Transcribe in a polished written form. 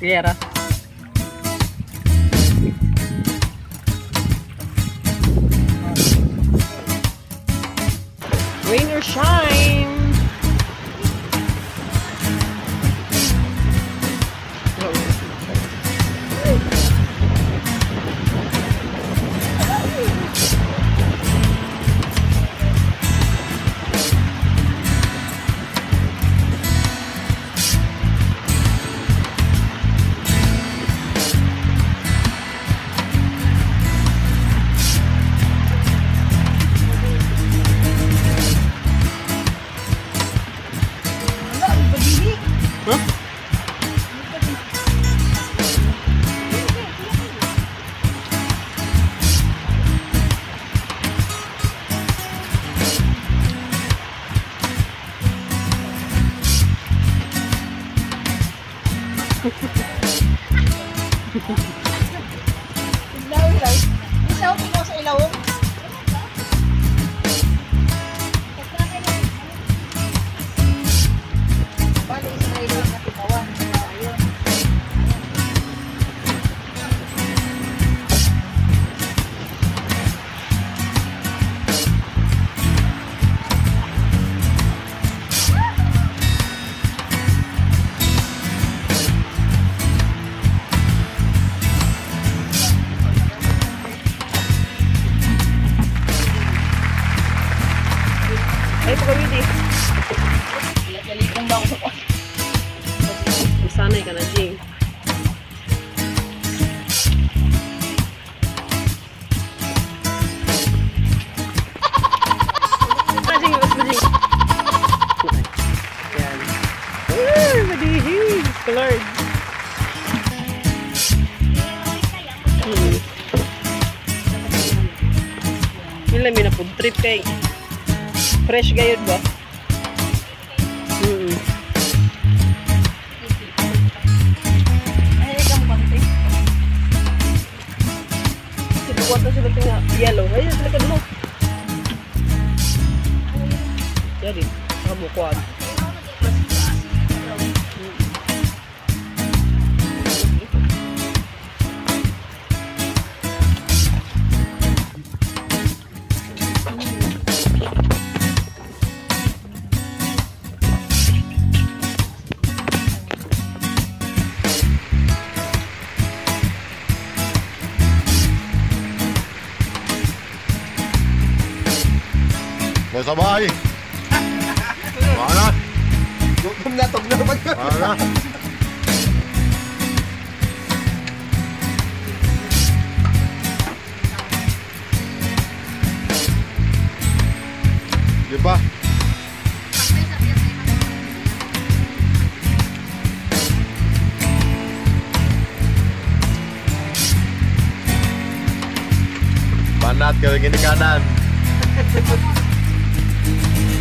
Piera. Rain or shine. Ilaw lang. Isaw ko sa ilaw. Bali sa ilaw na titawan. Ayun. Ay, pagawin eh. Galikong ba ako? Sanay ka na, Jing. Jing, mas Jing. Yan. Madihis. Lord. Yun lang, may na-food trip kay. Fresh gayud ba? Ay, ikaw mo konti. Sinukuha na sila nga yellow. Ay, sila ka mo. Jadi, kabukuan. May sabay. Mana? Gutom na, tog na ba? Mana? Di ba? Banat ka lagi di kanan.